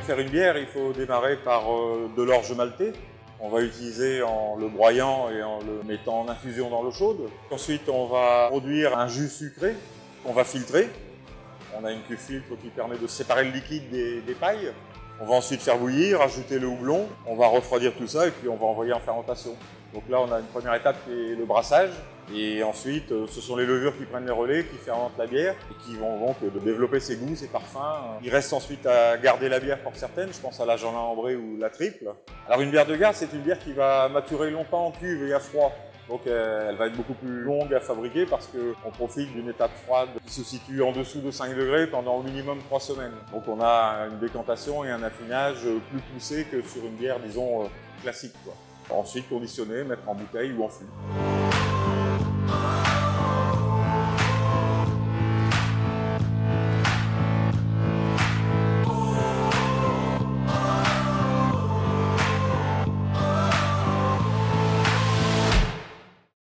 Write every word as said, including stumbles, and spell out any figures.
faire une bière, il faut démarrer par euh, de l'orge malté. On va utiliser en le broyant et en le mettant en infusion dans l'eau chaude. Ensuite, on va produire un jus sucré qu'on va filtrer. On a une cuve filtre qui permet de séparer le liquide des, des pailles. On va ensuite faire bouillir, ajouter le houblon. On va refroidir tout ça et puis on va envoyer en fermentation. Donc là, on a une première étape qui est le brassage. Et ensuite, ce sont les levures qui prennent les relais, qui fermentent la bière et qui vont donc développer ses goûts, ses parfums. Il reste ensuite à garder la bière pour certaines. Je pense à la Jeanlin Ambré ou la Triple. Alors une bière de garde, c'est une bière qui va maturer longtemps en cuve et à froid. Donc elle va être beaucoup plus longue à fabriquer parce qu'on profite d'une étape froide qui se situe en dessous de cinq degrés pendant au minimum trois semaines. Donc on a une décantation et un affinage plus poussé que sur une bière, disons, classique, quoi. Ensuite conditionner, mettre en bouteille ou en fût.